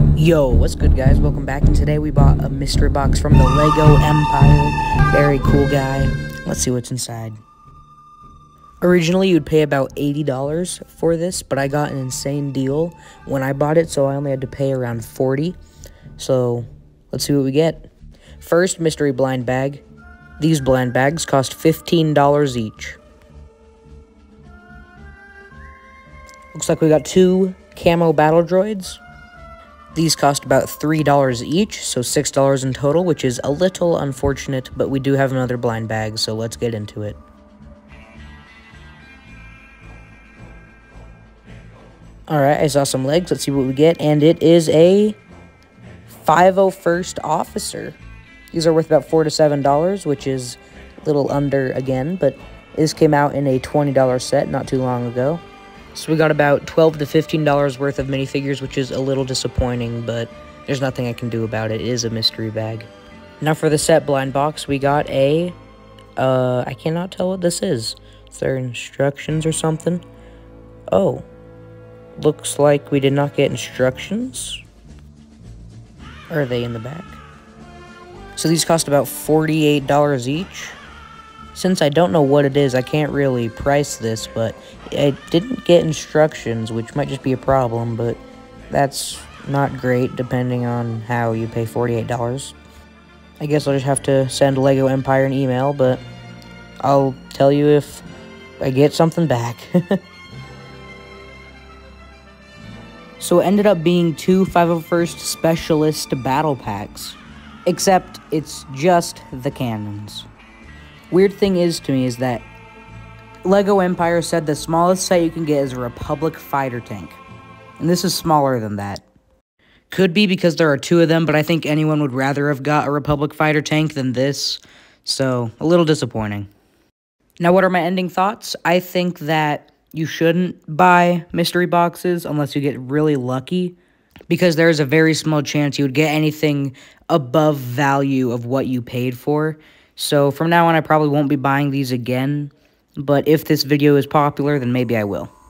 Yo, what's good, guys? Welcome back, and today we bought a mystery box from the LEGO Empire. Very cool guy. Let's see what's inside. Originally, you'd pay about $80 for this, but I got an insane deal when I bought it, so I only had to pay around $40. So, let's see what we get. First, mystery blind bag. These blind bags cost $15 each. Looks like we got two camo battle droids. These cost about $3 each, so $6 in total, which is a little unfortunate, but we do have another blind bag, so let's get into it. Alright, I saw some legs. Let's see what we get, and it is a 501st Officer. These are worth about $4 to $7, which is a little under again, but this came out in a $20 set not too long ago. So we got about $12 to $15 worth of minifigures, which is a little disappointing, but there's nothing I can do about it. It is a mystery bag. Now for the set blind box, we got a, I cannot tell what this is. Is there instructions or something? Oh, looks like we did not get instructions. Or are they in the back? So these cost about $48 each. Since I don't know what it is, I can't really price this, but I didn't get instructions, which might just be a problem, but that's not great depending on how you pay $48. I guess I'll just have to send LEGO Empire an email, but I'll tell you if I get something back. So it ended up being two 501st Specialist Battle Packs, except it's just the cannons. Weird thing is to me is that LEGO Empire said the smallest set you can get is a Republic fighter tank. And this is smaller than that. Could be because there are two of them, but I think anyone would rather have got a Republic fighter tank than this. So, a little disappointing. Now, what are my ending thoughts? I think that you shouldn't buy mystery boxes unless you get really lucky, because there's a very small chance you would get anything above value of what you paid for. So from now on, I probably won't be buying these again, but if this video is popular, then maybe I will.